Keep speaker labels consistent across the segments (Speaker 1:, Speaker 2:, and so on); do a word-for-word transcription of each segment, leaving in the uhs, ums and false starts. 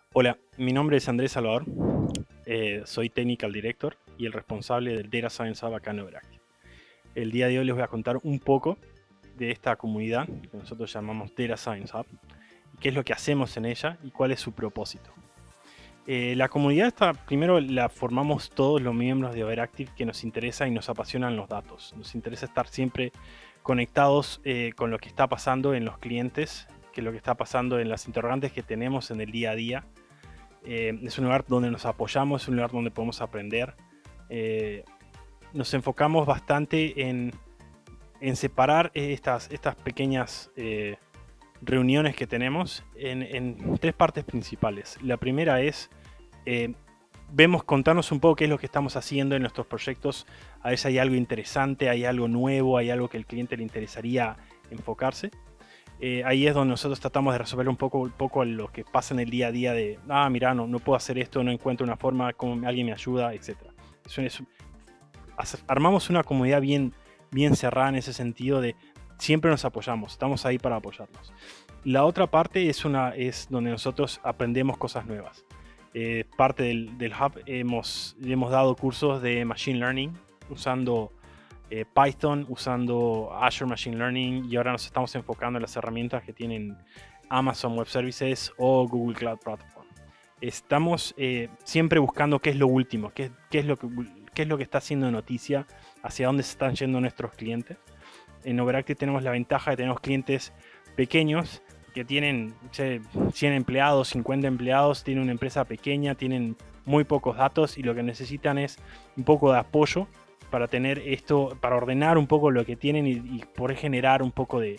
Speaker 1: Hola, mi nombre es Andrés Salvador, eh, soy Technical Director y el responsable del Data Science Hub acá en Overactive. El día de hoy les voy a contar un poco de esta comunidad que nosotros llamamos Data Science Hub, y qué es lo que hacemos en ella y cuál es su propósito. Eh, la comunidad está, primero la formamos todos los miembros de Overactive que nos interesa y nos apasionan los datos. Nos interesa estar siempre conectados eh, con lo que está pasando en los clientes, que es lo que está pasando en las interrogantes que tenemos en el día a día. Eh, es un lugar donde nos apoyamos, es un lugar donde podemos aprender. Eh, nos enfocamos bastante en, en separar estas, estas pequeñas eh, reuniones que tenemos en, en tres partes principales. La primera es, eh, vemos, contarnos un poco qué es lo que estamos haciendo en nuestros proyectos. A veces hay algo interesante, hay algo nuevo, hay algo que al cliente le interesaría enfocarse. Eh, ahí es donde nosotros tratamos de resolver un poco, un poco lo que pasa en el día a día de, ah, mira, no, no puedo hacer esto, no encuentro una forma, como alguien me ayuda, etcétera. Eso es, armamos una comunidad bien, bien cerrada en ese sentido de siempre nos apoyamos, estamos ahí para apoyarnos. La otra parte es, una, es donde nosotros aprendemos cosas nuevas. Eh, parte del, del hub hemos, hemos dado cursos de Machine Learning usando Eh, Python, usando Azure Machine Learning, y ahora nos estamos enfocando en las herramientas que tienen Amazon Web Services o Google Cloud Platform. Estamos eh, siempre buscando qué es lo último, qué, qué, es lo que, qué es lo que está haciendo noticia, hacia dónde se están yendo nuestros clientes. En Overactive tenemos la ventaja de tener clientes pequeños que tienen che, cien empleados, cincuenta empleados, tienen una empresa pequeña, tienen muy pocos datos y lo que necesitan es un poco de apoyo para tener esto, para ordenar un poco lo que tienen y, y poder generar un poco de,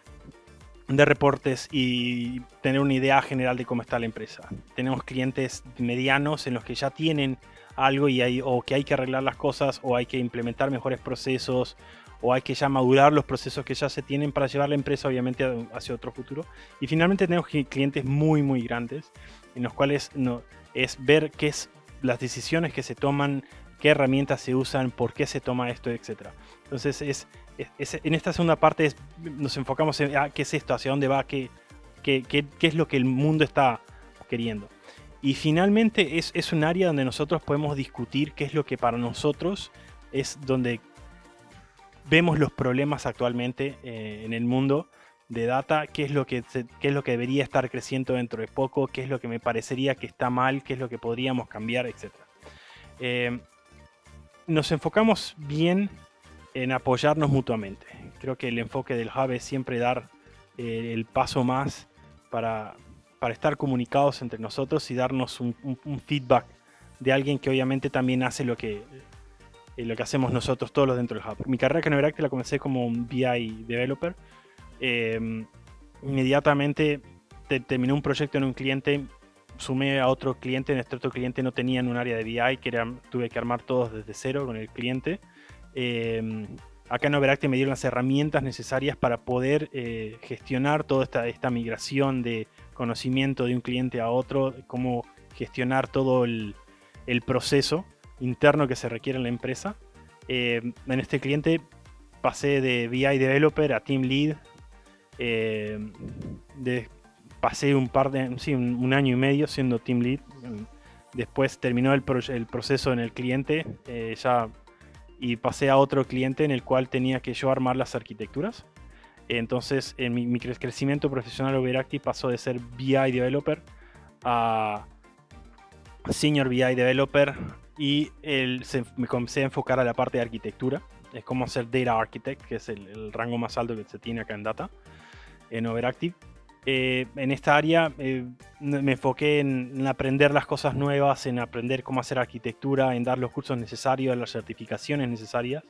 Speaker 1: de reportes y tener una idea general de cómo está la empresa. Tenemos clientes medianos en los que ya tienen algo y hay, o que hay que arreglar las cosas o hay que implementar mejores procesos o hay que ya madurar los procesos que ya se tienen para llevar la empresa obviamente hacia otro futuro. Y finalmente tenemos clientes muy muy grandes en los cuales no, es ver qué es las decisiones que se toman, qué herramientas se usan, por qué se toma esto, etcétera. Entonces, es, es, es, en esta segunda parte es, nos enfocamos en ah, qué es esto, hacia dónde va, qué, qué, qué, qué es lo que el mundo está queriendo. Y finalmente es, es un área donde nosotros podemos discutir qué es lo que para nosotros es donde vemos los problemas actualmente eh, en el mundo de data, qué es, lo que se, qué es lo que debería estar creciendo dentro de poco, qué es lo que me parecería que está mal, qué es lo que podríamos cambiar, etcétera. Eh, nos enfocamos bien en apoyarnos mutuamente. Creo que el enfoque del hub es siempre dar eh, el paso más para, para estar comunicados entre nosotros y darnos un, un, un feedback de alguien que obviamente también hace lo que, eh, lo que hacemos nosotros todos los dentro del hub. Mi carrera en Overactive la comencé como un B I developer. Eh, inmediatamente te, terminé un proyecto en un cliente, sumé a otro cliente, en este otro cliente no tenían un área de B I, que era, tuve que armar todos desde cero con el cliente. Eh, acá en Overactive me dieron las herramientas necesarias para poder eh, gestionar toda esta, esta migración de conocimiento de un cliente a otro, cómo gestionar todo el, el proceso interno que se requiere en la empresa. Eh, en este cliente pasé de B I Developer a Team Lead, eh, de pasé un par de, sí, un, un año y medio siendo team lead. Después terminó el, pro, el proceso en el cliente eh, ya, y pasé a otro cliente en el cual tenía que yo armar las arquitecturas. Entonces en mi, mi crecimiento profesional Overactive pasó de ser B I developer a senior B I developer y el, se, me comencé a enfocar a la parte de arquitectura. Es como ser data architect, que es el, el rango más alto que se tiene acá en data en Overactive. Eh, en esta área eh, me enfoqué en, en aprender las cosas nuevas, en aprender cómo hacer arquitectura, en dar los cursos necesarios, las certificaciones necesarias,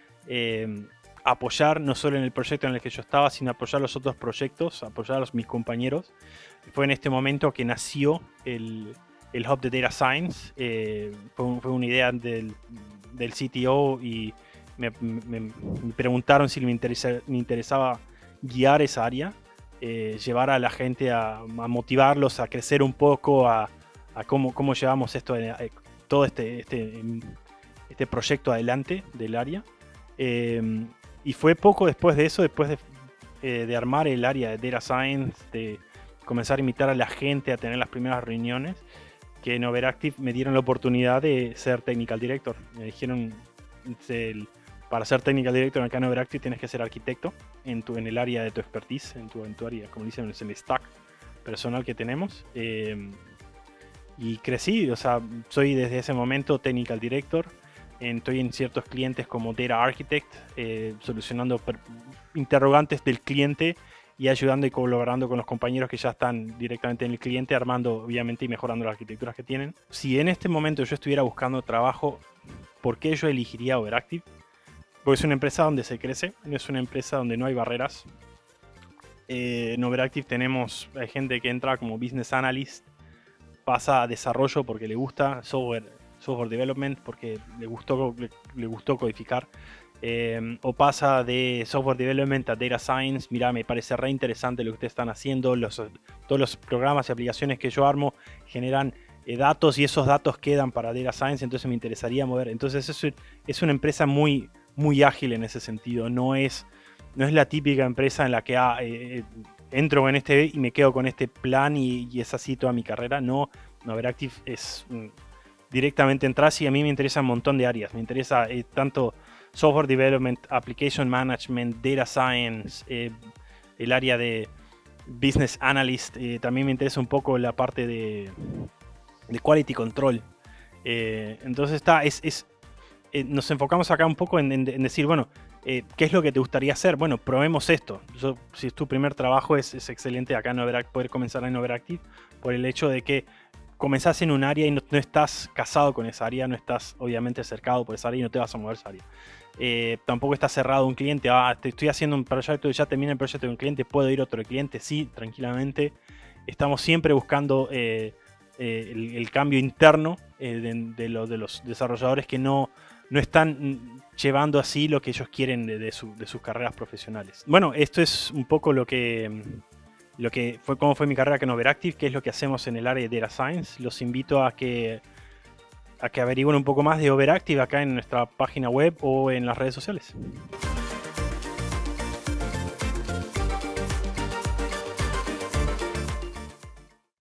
Speaker 1: eh, apoyar no solo en el proyecto en el que yo estaba, sino apoyar los otros proyectos, apoyar a los, mis compañeros. Fue en este momento que nació el, el Hub de Data Science. Eh, fue, fue una idea del, del C T O y me, me, me preguntaron si me, interesa, me interesaba guiar esa área. Eh, llevar a la gente a, a motivarlos a crecer un poco, a, a cómo, cómo llevamos esto, a, a, todo este, este, este proyecto adelante del área. Eh, y fue poco después de eso, después de, eh, de armar el área de Data Science, de comenzar a invitar a la gente a tener las primeras reuniones, que en Overactive me dieron la oportunidad de ser Technical Director. Me dijeron, el, para ser Technical Director acá en Overactive tienes que ser arquitecto en, tu, en el área de tu expertise, en tu, en tu área, como dicen, en el stack personal que tenemos. Eh, y crecí, o sea, soy desde ese momento Technical Director. Estoy en ciertos clientes como Data Architect, eh, solucionando interrogantes del cliente y ayudando y colaborando con los compañeros que ya están directamente en el cliente, armando obviamente y mejorando las arquitecturas que tienen. Si en este momento yo estuviera buscando trabajo, ¿por qué yo elegiría Overactive? Porque es una empresa donde se crece, es una empresa donde no hay barreras. Eh, en Overactive tenemos hay gente que entra como Business Analyst, pasa a desarrollo porque le gusta, software software development porque le gustó, le, le gustó codificar, eh, o pasa de software development a data science. Mira, me parece re interesante lo que ustedes están haciendo, los, todos los programas y aplicaciones que yo armo generan eh, datos y esos datos quedan para data science, entonces me interesaría mover. Entonces es, es una empresa muy, muy ágil en ese sentido, no es, no es la típica empresa en la que ah, eh, entro en este y me quedo con este plan y, y es así toda mi carrera. No, no, Overactive es... directamente entras y a mí me interesa un montón de áreas. Me interesa eh, tanto software development, application management, data science, eh, el área de business analyst. Eh, también me interesa un poco la parte de, de quality control. Eh, entonces está, es, es, eh, nos enfocamos acá un poco en, en, en decir, bueno, eh, ¿qué es lo que te gustaría hacer? Bueno, probemos esto. Yo, si es tu primer trabajo, es, es excelente acá en Overactive, poder comenzar en Overactive por el hecho de que comenzás en un área y no, no estás casado con esa área, no estás obviamente cercado por esa área y no te vas a mover esa área. Eh, tampoco estás cerrado a un cliente, ah, te estoy haciendo un proyecto y ya termina el proyecto de un cliente, ¿puedo ir a otro cliente? Sí, tranquilamente. Estamos siempre buscando eh, eh, el, el cambio interno eh, de, de, lo, de los desarrolladores que no, no están llevando así lo que ellos quieren de, de, su, de sus carreras profesionales. Bueno, esto es un poco lo que... lo que fue cómo fue mi carrera acá en Overactive, qué es lo que hacemos en el área de Data Science. Los invito a que, a que averigüen un poco más de Overactive acá en nuestra página web o en las redes sociales.